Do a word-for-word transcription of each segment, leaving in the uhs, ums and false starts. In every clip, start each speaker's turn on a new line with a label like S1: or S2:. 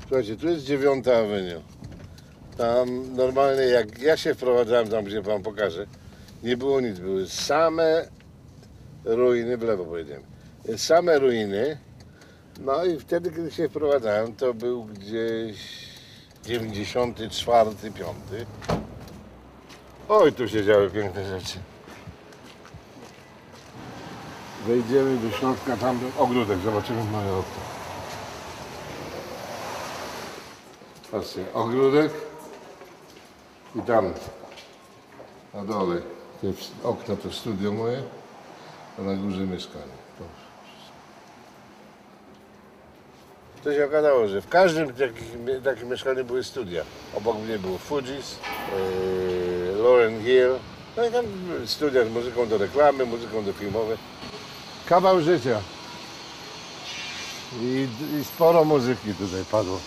S1: Słuchajcie, tu jest dziewiąta Avenue. Tam normalnie, jak ja się wprowadzałem, tam gdzie wam pokażę, nie było nic, były same ruiny, w lewo pojedziemy, same ruiny. No i wtedy, kiedy się wprowadzałem, to był gdzieś dziewięćdziesiąty czwarty, piąty. Oj, tu się działy piękne rzeczy. Wejdziemy do środka, tam był ogródek, zobaczymy moje okno. Patrzcie, ogródek i tam na dole te okna to studio moje, a na górze mieszkanie. To się okazało, że w każdym takim, takim mieszkaniu były studia. Obok mnie było Fugees, yy, Lauryn Hill, no i tam studia z muzyką do reklamy, muzyką do filmowej. Kawał życia. I, i sporo muzyki tutaj padło.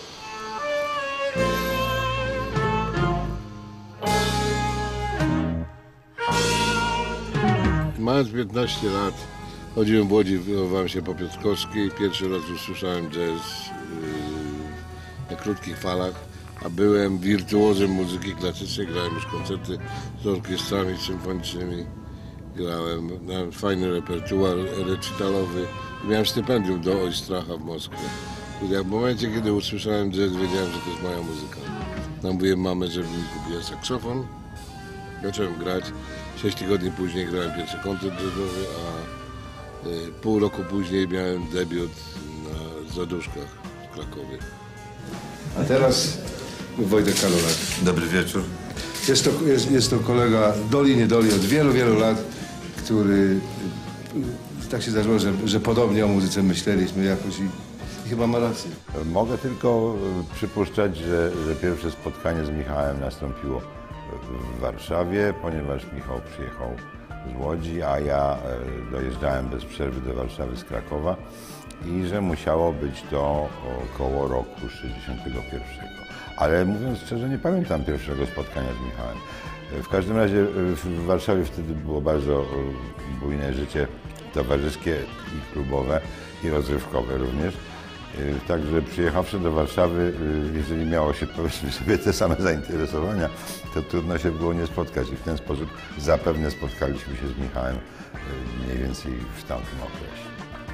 S1: Mając piętnaście lat, chodziłem w Łodzi, wychowałem się po Piotrkowskiej. Pierwszy raz usłyszałem jazz yy, na krótkich falach, a byłem wirtuozem muzyki klasycznej. Grałem już koncerty z orkiestrami symfonicznymi. Grałem na fajny repertuar recitalowy. Miałem stypendium do Oystracha w Moskwie. W momencie, kiedy usłyszałem jazz, wiedziałem, że to jest moja muzyka. Namówiłem mamę, żeby mi kupiła saksofon. Zacząłem grać. Sześć tygodni później grałem pierwszy koncert jazzowy, a y, pół roku później miałem debiut na Zaduszkach w Krakowie.
S2: A teraz Wojtek Karolak.
S3: Dobry wieczór.
S2: Jest to, jest, jest to kolega Doli, nie Doli od wielu, wielu lat, który tak się zdarzyło, że, że podobnie o muzyce myśleliśmy jakoś i, i chyba ma rację.
S3: Mogę tylko przypuszczać, że, że pierwsze spotkanie z Michałem nastąpiło w Warszawie, ponieważ Michał przyjechał z Łodzi, a ja dojeżdżałem bez przerwy do Warszawy z Krakowa i że musiało być to około roku sześćdziesiątego pierwszego. Ale mówiąc szczerze, nie pamiętam pierwszego spotkania z Michałem. W każdym razie w Warszawie wtedy było bardzo bujne życie towarzyskie i klubowe i rozrywkowe również. Także przyjechawszy do Warszawy, jeżeli miało się powiedzmy sobie te same zainteresowania, to trudno się było nie spotkać i w ten sposób zapewne spotkaliśmy się z Michałem mniej więcej w tamtym okresie.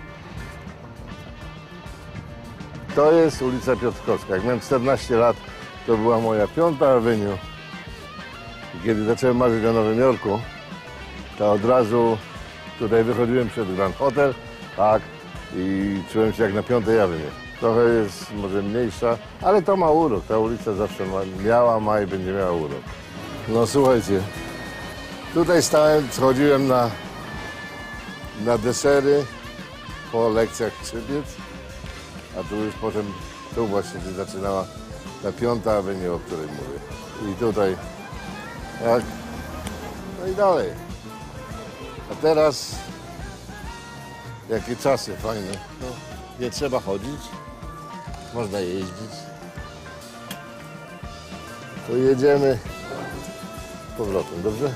S1: To jest ulica Piotrkowska. Jak miałem czternaście lat, to była moja piąta Avenue. I kiedy zacząłem marzyć o Nowym Jorku, to od razu tutaj wychodziłem przed Grand Hotel, tak, i czułem się jak na piątej Avenue. Trochę jest może mniejsza, ale to ma urok. Ta ulica zawsze ma, miała, ma i będzie miała urok. No słuchajcie, tutaj stałem, schodziłem na, na desery po lekcjach skrzypiec, a tu już potem, tu właśnie się zaczynała ta piąta Avenue, o której mówię. I tutaj, jak, no i dalej. A teraz, jakie czasy fajne. No, nie trzeba chodzić, można jeździć. To jedziemy z powrotem, dobrze?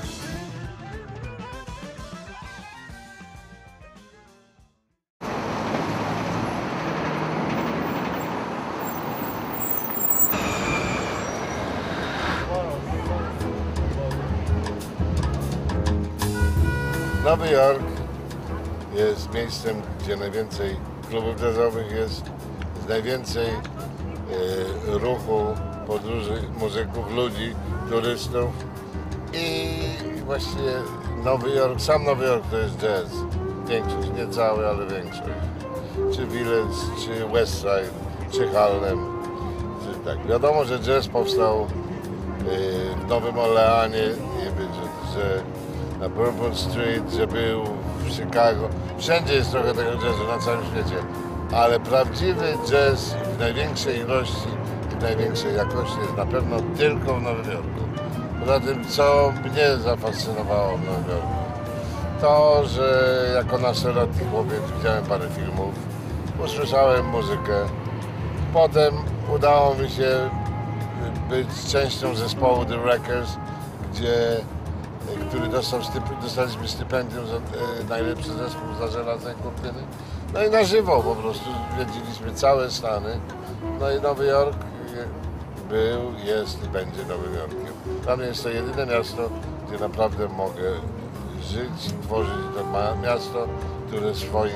S1: Nowy Jork jest miejscem, gdzie najwięcej klubów jazzowych jest, jest najwięcej e, ruchu, podróży, muzyków, ludzi, turystów i właśnie Nowy Jork, sam Nowy Jork to jest jazz. Większość, nie cały, ale większość. Czy Village, czy West Side, czy Harlem, czy tak. Wiadomo, że jazz powstał e, w Nowym Orleanie, nie wiem, że, że na Bourbon Street, że był w Chicago. Wszędzie jest trochę tego jazzu na całym świecie, ale prawdziwy jazz w największej ilości i w największej jakości jest na pewno tylko w Nowym Jorku. Poza tym, co mnie zafascynowało w Nowym Jorku, to, że jako nastoletni chłopiec widziałem parę filmów, usłyszałem muzykę. Potem udało mi się być częścią zespołu The Wreckers, gdzie który dostał styp, dostaliśmy stypendium za e, najlepszy zespół za żelaznej kurtyny. No i na żywo po prostu zwiedziliśmy całe Stany, No i Nowy Jork był, jest i będzie Nowym Jorkiem. Dla mnie jest to jedyne miasto, gdzie naprawdę mogę żyć, tworzyć to ma miasto, które swoim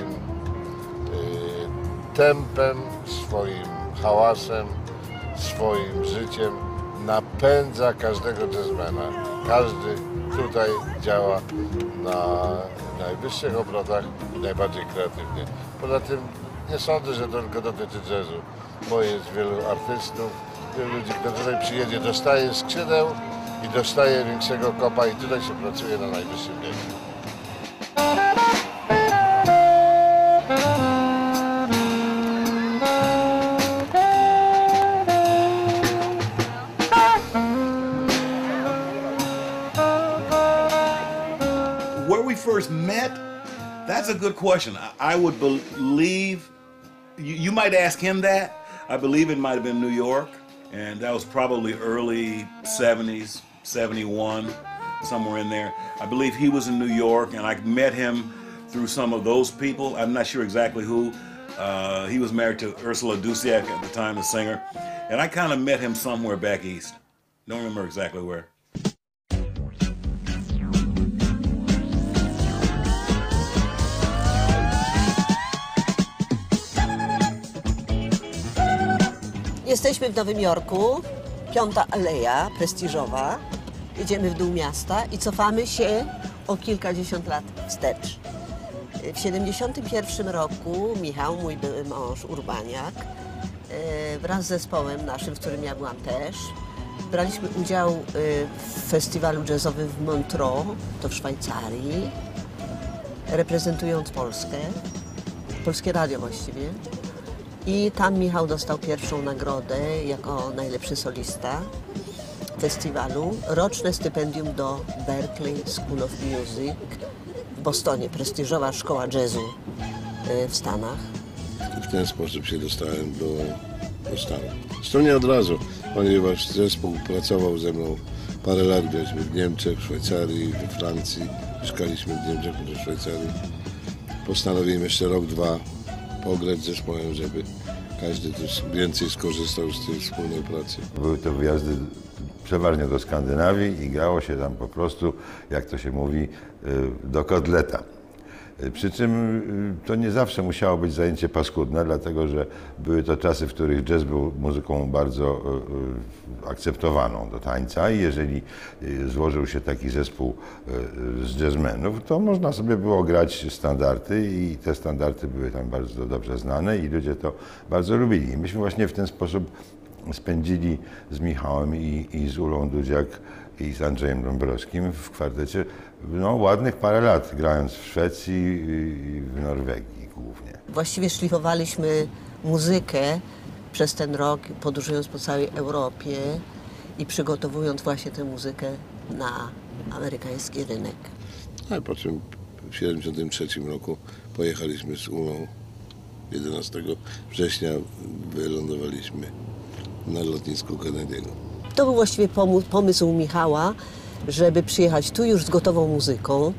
S1: y, tempem, swoim hałasem, swoim życiem napędza każdego jazzmana. Każdy tutaj działa na najwyższych obrotach i najbardziej kreatywnie. Poza tym nie sądzę, że to tylko dotyczy jazzu, bo jest wielu artystów, wielu ludzi, kto tutaj przyjedzie, dostaje skrzydeł i dostaje większego kopa i tutaj się pracuje na najwyższym miejscu.
S4: Where we first met, that's a good question. I, I would believe, you, you might ask him that. I believe it might have been New York, and that was probably early seventies, seventy-one, somewhere in there. I believe he was in New York, and I met him through some of those people. I'm not sure exactly who. Uh, he was married to Ursula Dusiak at the time, the singer, and I kind of met him somewhere back east. Don't remember exactly where.
S5: Jesteśmy w Nowym Jorku, Piąta Aleja, prestiżowa. Jedziemy w dół miasta i cofamy się o kilkadziesiąt lat wstecz. W siedemdziesiątym pierwszym roku Michał, mój były mąż Urbaniak, wraz z zespołem naszym, w którym ja byłam też, braliśmy udział w festiwalu jazzowym w Montreux, to w Szwajcarii, reprezentując Polskę, Polskie Radio właściwie. I tam Michał dostał pierwszą nagrodę jako najlepszy solista festiwalu. Roczne stypendium do Berklee School of Music w Bostonie, prestiżowa szkoła jazzu w Stanach.
S1: W ten sposób się dostałem do, do Stanów. Zresztą nie od razu, ponieważ zespół pracował ze mną parę lat. Byliśmy w Niemczech, w Szwajcarii, we Francji. Mieszkaliśmy w Niemczech, w Szwajcarii. Postanowiłem jeszcze rok, dwa pograć z zespołem, żeby każdy też więcej skorzystał z tej wspólnej pracy.
S3: Były to wyjazdy przeważnie do Skandynawii i grało się tam po prostu, jak to się mówi, do kotleta. Przy czym to nie zawsze musiało być zajęcie paskudne, dlatego że były to czasy, w których jazz był muzyką bardzo akceptowaną do tańca i jeżeli złożył się taki zespół z jazzmenów, to można sobie było grać standardy i te standardy były tam bardzo dobrze znane i ludzie to bardzo lubili. I myśmy właśnie w ten sposób spędzili z Michałem i, i z Ulą Dudziak i z Andrzejem Dąbrowskim w kwartecie no, ładnych parę lat, grając w Szwecji i w Norwegii głównie.
S5: Właściwie szlifowaliśmy muzykę przez ten rok, podróżując po całej Europie i przygotowując właśnie tę muzykę na amerykański rynek.
S1: A po czym w siedemdziesiątym trzecim roku pojechaliśmy z Ulą. jedenastego września wylądowaliśmy na lotnisku Kennedy'ego.
S5: To był właściwie pomysł Michała, żeby przyjechać tu już z gotową muzyką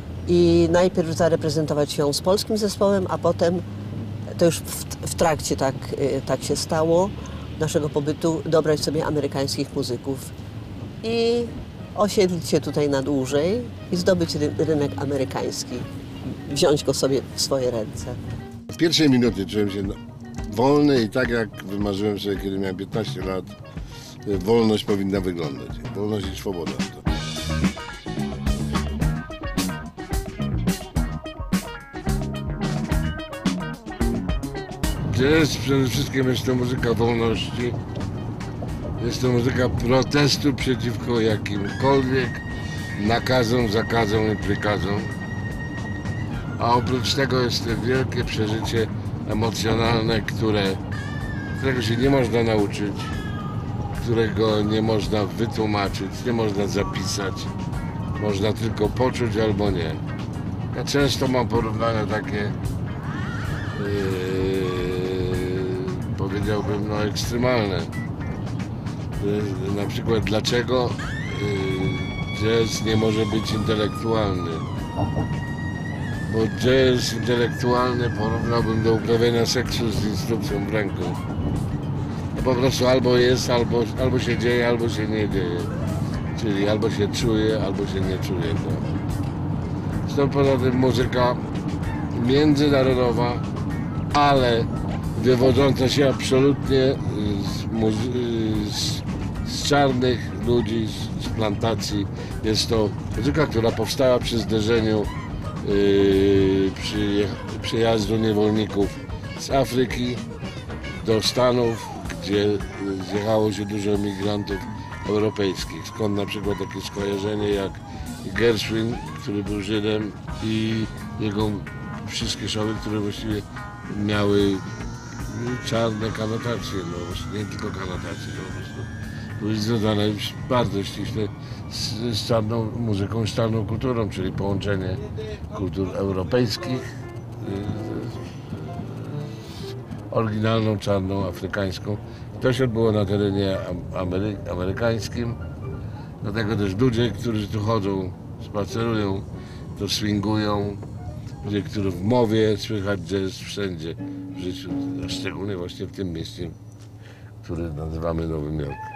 S5: i najpierw zareprezentować ją z polskim zespołem, a potem, to już w, w trakcie tak, tak się stało, naszego pobytu, dobrać sobie amerykańskich muzyków i osiedlić się tutaj na dłużej i zdobyć ry rynek amerykański, wziąć go sobie w swoje ręce.
S1: W pierwszej minucie czułem się wolny i tak jak wymarzyłem sobie, kiedy miałem piętnaście lat, wolność powinna wyglądać. Wolność i swoboda. Jazz przede wszystkim jest to muzyka wolności. Jest to muzyka protestu przeciwko jakimkolwiek nakazom, zakazom i prykazom. A oprócz tego jest to wielkie przeżycie emocjonalne, które, którego się nie można nauczyć, którego nie można wytłumaczyć, nie można zapisać. Można tylko poczuć albo nie. Ja często mam porównania takie, yy, powiedziałbym, no ekstremalne. Yy, na przykład dlaczego yy, jazz nie może być intelektualny. Bo jazz intelektualny porównałbym do uprawiania seksu z instrukcją w ręku. po prostu albo jest, albo, albo się dzieje, albo się nie dzieje. Czyli albo się czuje, albo się nie czuje. To. Zresztą poza tym muzyka międzynarodowa, ale wywodząca się absolutnie z, muzy- z, z czarnych ludzi, z, z plantacji. Jest to muzyka, która powstała przy zderzeniu yy, przy, przyjazdu niewolników z Afryki do Stanów, gdzie zjechało się dużo emigrantów europejskich. Skąd na przykład takie skojarzenie jak Gershwin, który był Żydem, i jego wszystkie showy, które właściwie miały czarne kanotacje, no właśnie nie tylko kanotacje, to po prostu były związane bardzo ściśle z, z czarną muzyką, z czarną kulturą, czyli połączenie kultur europejskich z oryginalną czarną afrykańską. To się odbyło na terenie Amery amerykańskim, dlatego też ludzie, którzy tu chodzą, spacerują, to swingują, ludzie, którzy w mowie słychać jazz wszędzie w życiu, a szczególnie właśnie w tym mieście, które nazywamy Nowym Jorkiem.